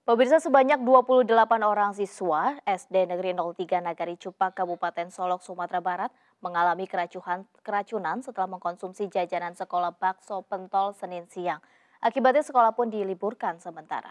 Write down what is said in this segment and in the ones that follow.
Pemirsa, sebanyak 28 orang siswa SD Negeri 03 Nagari Cupak, Kabupaten Solok, Sumatera Barat mengalami keracunan setelah mengkonsumsi jajanan sekolah bakso pentol Senin siang. Akibatnya sekolah pun diliburkan sementara.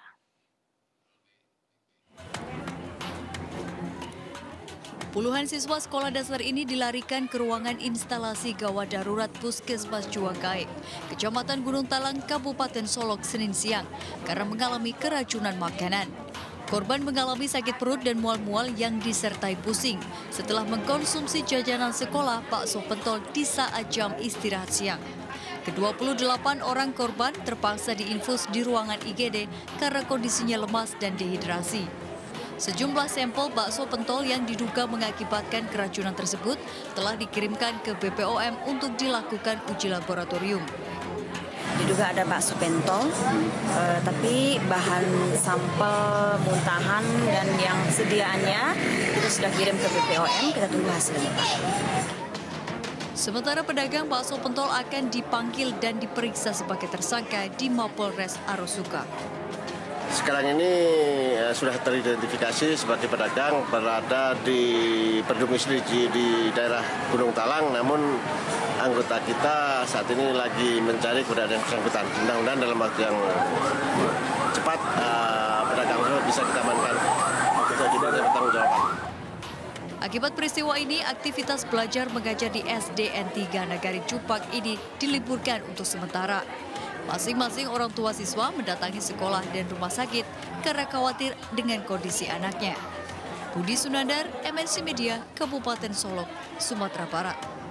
Puluhan siswa sekolah dasar ini dilarikan ke ruangan instalasi gawat darurat Puskesmas Juwagae, Kecamatan Gunung Talang, Kabupaten Solok, Senin siang karena mengalami keracunan makanan. Korban mengalami sakit perut dan mual-mual yang disertai pusing setelah mengkonsumsi jajanan sekolah bakso pentol di saat jam istirahat siang. Ke-28 orang korban terpaksa diinfus di ruangan IGD karena kondisinya lemas dan dehidrasi. Sejumlah sampel bakso pentol yang diduga mengakibatkan keracunan tersebut telah dikirimkan ke BPOM untuk dilakukan uji laboratorium. Diduga ada bakso pentol, tapi bahan sampel muntahan dan yang sediaannya itu sudah kirim ke BPOM, kita tunggu hasilnya, Pak. Sementara pedagang bakso pentol akan dipanggil dan diperiksa sebagai tersangka di Mapolres Arosuka. Sekarang ini sudah teridentifikasi sebagai pedagang berada berdomisili di daerah Gunung Talang, namun anggota kita saat ini lagi mencari keberadaan yang bersangkutan. Mudah-mudahan dalam waktu yang cepat pedagang tersebut bisa kita amankan untuk bertanggung jawab. Akibat peristiwa ini, aktivitas belajar mengajar di SDN 3 Nagari Cupak ini diliburkan untuk sementara. Masing-masing orang tua siswa mendatangi sekolah dan rumah sakit karena khawatir dengan kondisi anaknya. Budi Sunandar, MNC Media, Kabupaten Solok, Sumatera Barat.